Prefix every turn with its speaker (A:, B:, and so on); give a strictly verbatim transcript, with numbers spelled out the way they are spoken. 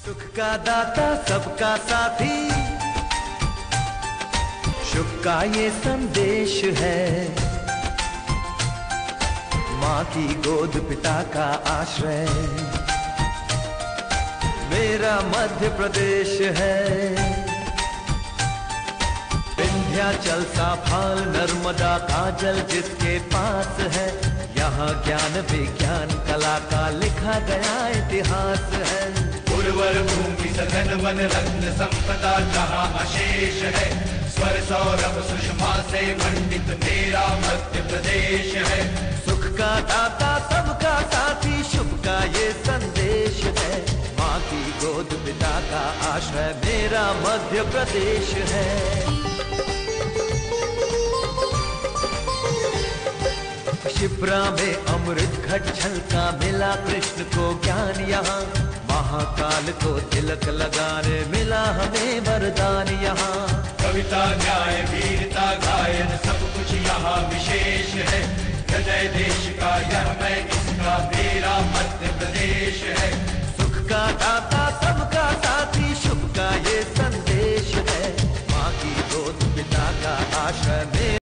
A: सुख का दाता सबका साथी, शुभ का ये संदेश है। माँ की गोद पिता का आश्रय मेरा मध्य प्रदेश है। विंध्याचल साफाल नर्मदा का जल जिसके पास है, यहाँ ज्ञान विज्ञान कला का लिखा गया इतिहास है।
B: उर्वर भूमि सघन वन रत्न संपदा जहाँ अशेष है, स्वर सौरभ सुषमा से मंडित मेरा मध्य प्रदेश है।
A: सुख का दाता सबका साथी, शुभ का ये संदेश है। माँ की गोद पिता का आश्रय मेरा मध्य प्रदेश है। शिप्रा में अमृत घट छलका मिला कृष्ण को ज्ञान, यहाँ महाकाल को तिलक लगाने मिला हमें वरदान। यहाँ
B: कविता न्याय वीरता गायन सब कुछ यहाँ विशेष है। हृदय देश का यह मैं